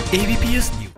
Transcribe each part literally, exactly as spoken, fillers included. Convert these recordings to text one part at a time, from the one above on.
ABPS news.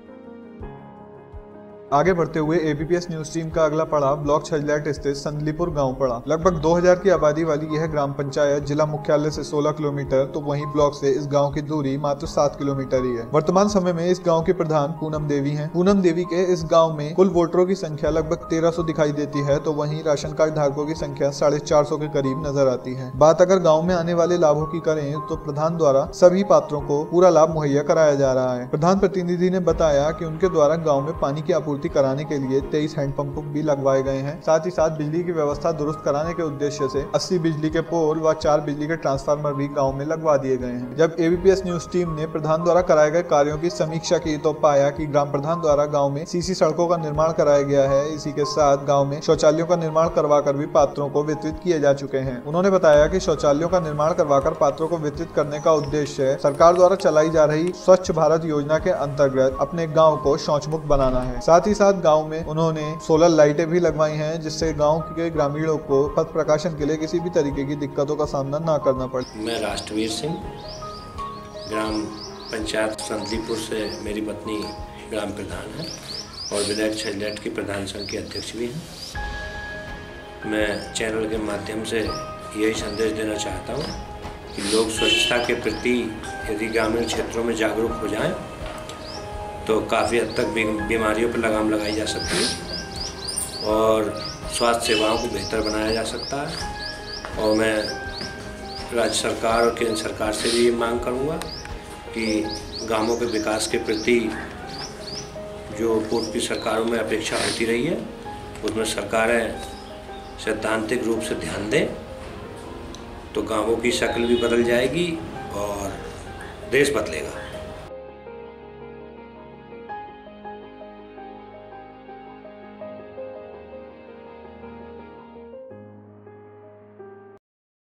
आगे बढ़ते हुए एबीपीएस न्यूज टीम का अगला पड़ाव ब्लॉक छजलैट स्थित संदलीपुर गांव पड़ा। लगभग दो हज़ार की आबादी वाली यह ग्राम पंचायत जिला मुख्यालय से सोलह किलोमीटर तो वहीं ब्लॉक से इस गांव की दूरी मात्र सात किलोमीटर ही है। वर्तमान समय में इस गांव के प्रधान पूनम देवी हैं। पूनम देवी के इस गांव में कुल वोटरों की संख्या लगभग तेरह सौ दिखाई देती है, तो वहीं राशन कार्ड धारकों की संख्या साढ़े चार सौ के करीब नजर आती है। बात अगर गाँव में आने वाले लाभों की करें तो प्रधान द्वारा सभी पात्रों को पूरा लाभ मुहैया कराया जा रहा है। प्रधान प्रतिनिधि ने बताया कि उनके द्वारा गाँव में पानी की आपूर्ति कराने के लिए तेईस हैंडपंप भी लगवाए गए हैं। साथ ही साथ बिजली की व्यवस्था दुरुस्त कराने के उद्देश्य से अस्सी बिजली के पोल व चार बिजली के ट्रांसफार्मर भी गांव में लगवा दिए गए हैं। जब एबीपीएस न्यूज टीम ने प्रधान द्वारा कराए गए कार्यों की समीक्षा की तो पाया कि ग्राम प्रधान द्वारा गाँव में सीसी सड़कों का निर्माण कराया गया है। इसी के साथ गाँव में शौचालयों का निर्माण करवाकर भी पात्रों को वितरित किए जा चुके हैं। उन्होंने बताया कि शौचालयों का निर्माण करवाकर पात्रों को वितरित करने का उद्देश्य सरकार द्वारा चलाई जा रही स्वच्छ भारत योजना के अंतर्गत अपने गाँव को शौच मुक्त बनाना है। साथ ही साथ गाँव में उन्होंने सोलर लाइटें भी लगवाई हैं, जिससे गांव के ग्रामीणों को पथ प्रकाशन के लिए किसी भी तरीके की दिक्कतों का सामना न करना पड़े। मैं राष्ट्रवीर सिंह, ग्राम पंचायत संदलीपुर से मेरी पत्नी ग्राम प्रधान है और विधायक छजलैट की प्रधान संघ के अध्यक्ष भी हैं। मैं चैनल के माध्यम से यही संदेश देना चाहता हूँ कि लोग स्वच्छता के प्रति यदि ग्रामीण क्षेत्रों में जागरूक हो जाएं तो काफ़ी हद तक बीमारियों पर लगाम लगाई जा सकती है और स्वास्थ्य सेवाओं को बेहतर बनाया जा सकता है। और मैं राज्य सरकार और केंद्र सरकार से भी ये मांग करूँगा कि गांवों के विकास के प्रति जो पूर्व की सरकारों में अपेक्षा होती रही है उसमें सरकारें सैद्धांतिक रूप से ध्यान दें तो गांवों की शक्ल भी बदल जाएगी और देश बदलेगा।